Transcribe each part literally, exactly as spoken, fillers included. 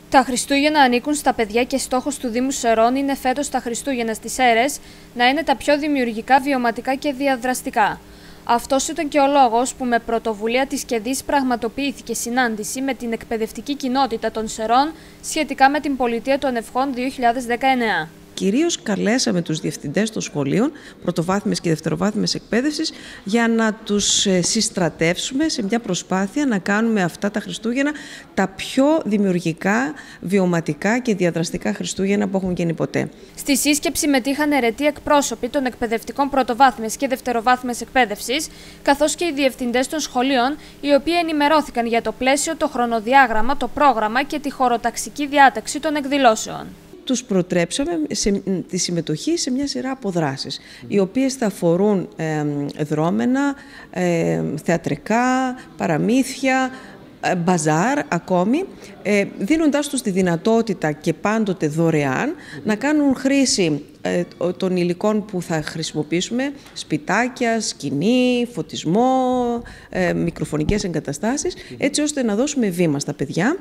Τα Χριστούγεννα ανήκουν στα παιδιά και στόχος του Δήμου Σερών είναι φέτος τα Χριστούγεννα στις Σέρρες να είναι τα πιο δημιουργικά, βιωματικά και διαδραστικά. Αυτός ήταν και ο λόγος που με πρωτοβουλία της ΚΕΔΙΣ πραγματοποιήθηκε συνάντηση με την εκπαιδευτική κοινότητα των Σερών σχετικά με την Πολιτεία των Ευχών δύο χιλιάδες δεκαεννέα. Κυρίως καλέσαμε τους διευθυντές των σχολείων, πρωτοβάθμιας και δευτεροβάθμιας εκπαίδευσης, για να τους συστρατεύσουμε σε μια προσπάθεια να κάνουμε αυτά τα Χριστούγεννα τα πιο δημιουργικά, βιωματικά και διαδραστικά Χριστούγεννα που έχουν γίνει ποτέ. Στη σύσκεψη μετήχαν αιρετοί εκπρόσωποι των εκπαιδευτικών πρωτοβάθμιας και δευτεροβάθμιας εκπαίδευσης, καθώς και οι διευθυντές των σχολείων, οι οποίοι ενημερώθηκαν για το πλαίσιο, το χρονοδιάγραμμα, το πρόγραμμα και τη χωροταξική διάταξη των εκδηλώσεων. Τους προτρέψαμε σε, τη συμμετοχή σε μια σειρά από δράσεις, mm. οι οποίες θα αφορούν ε, δρόμενα, ε, θεατρικά, παραμύθια, ε, μπαζάρ ακόμη, ε, δίνοντάς τους τη δυνατότητα και πάντοτε δωρεάν mm. να κάνουν χρήση ε, των υλικών που θα χρησιμοποιήσουμε, σπιτάκια, σκηνή, φωτισμό, ε, μικροφωνικές εγκαταστάσεις, mm. έτσι ώστε να δώσουμε βήμα στα παιδιά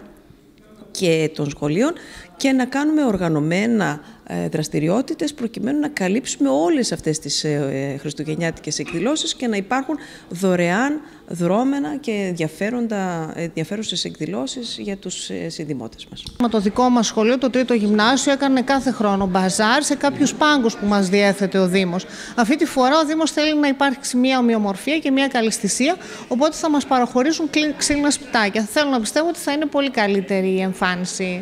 και των σχολείων και να κάνουμε οργανωμένα ε, δραστηριότητες προκειμένου να καλύψουμε όλες αυτές τις ε, χριστουγεννιάτικες εκδηλώσεις και να υπάρχουν δωρεάν, δρόμενα και ενδιαφέροντα, ενδιαφέρουσες εκδηλώσεις για τους ε, συνδημότες μας. Με το δικό μας σχολείο, το τρίτο γυμνάσιο, έκανε κάθε χρόνο μπαζάρ σε κάποιους πάγκους που μας διέθετε ο Δήμος. Αυτή τη φορά ο Δήμος θέλει να υπάρξει μια ομοιομορφία και μια καλαισθησία, οπότε θα μας παραχωρήσουν ξύλινα σπιτάκια. Θέλω να πιστεύω ότι θα είναι πολύ καλύτερη η εμφάνιση.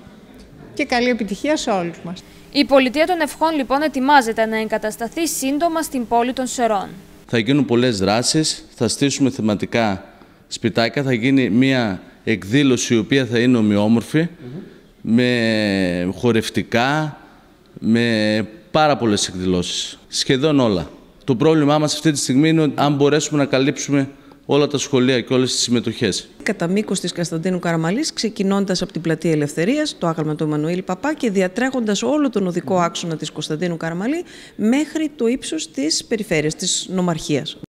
Και καλή επιτυχία σε όλους μας. Η Πολιτεία των Ευχών λοιπόν ετοιμάζεται να εγκατασταθεί σύντομα στην πόλη των Σερών. Θα γίνουν πολλές δράσεις, θα στήσουμε θεματικά σπιτάκια, θα γίνει μια εκδήλωση η οποία θα είναι ομοιόμορφη, mm-hmm. με χορευτικά, με πάρα πολλές εκδηλώσεις, σχεδόν όλα. Το πρόβλημά μας αυτή τη στιγμή είναι αν μπορέσουμε να καλύψουμε όλα τα σχολεία και όλες τις συμμετοχές. Κατά μήκος της Κωνσταντίνου Καραμαλής, ξεκινώντας από την Πλατεία Ελευθερίας, το άγαλμα του Εμμανουήλ Παπά και διατρέχοντας όλο τον οδικό άξονα της Κωνσταντίνου Καραμαλή μέχρι το ύψος της περιφέρειας, της νομαρχίας.